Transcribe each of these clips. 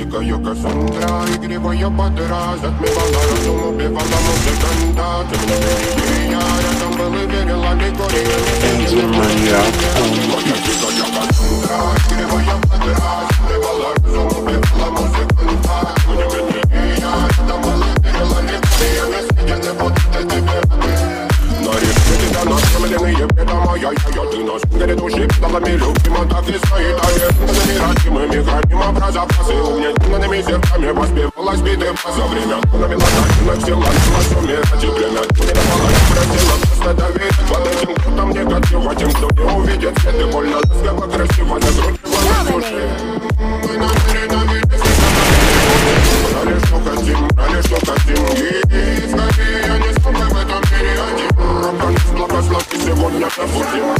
дикая Кассандра, игривая подра, затмевала разум, убивала музыканта. Ты мне веришь, я рядом был и верила легориями. Моя дикая Кассандра, игривая подра, затмевала разум, убивала музыканта. Ты мне веришь, я рядом был и верила легориями. Я не буду тебе. Тебя настроенные беда моя, ты на сунгере души педалами любима, так и стоит неразимыми храним образа фразы. Угнетенными сердцами воспевалась биты за время. Навела на сила, на шуме, ради племя. Не давала, не просила, просто доверить под этим кто-то негатива. Тем, кто не увидит свет и больно, ласково, красиво, закручивала души. Мы намерены брали, что хотим, брали, что хотим. И скорее я не смог в этом мире один. Благослови сегодня пробудим.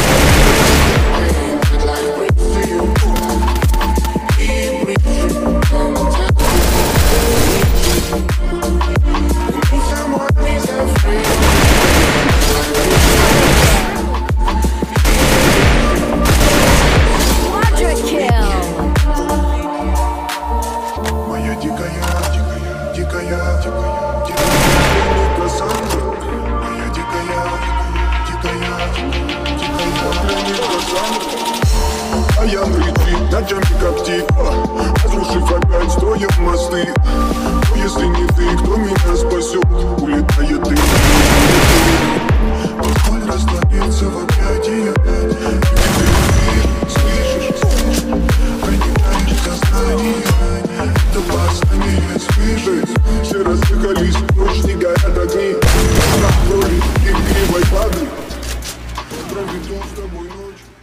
Моя дикая, дикая, дикая, дикая Кассандра. Моя дикая, дикая, дикая Кассандра. А я кричит, ночами коптит, разрушив опять строим мосты. Но если не ты, кто меня спасет? Улетает ты. Боль растворится в объятии опять. И ты слышишь, проникаешь в сознание. Это познание свежесть. Все разъехались, ночь не горят огни. На крови и кривой падли. Проведем с тобой ночь.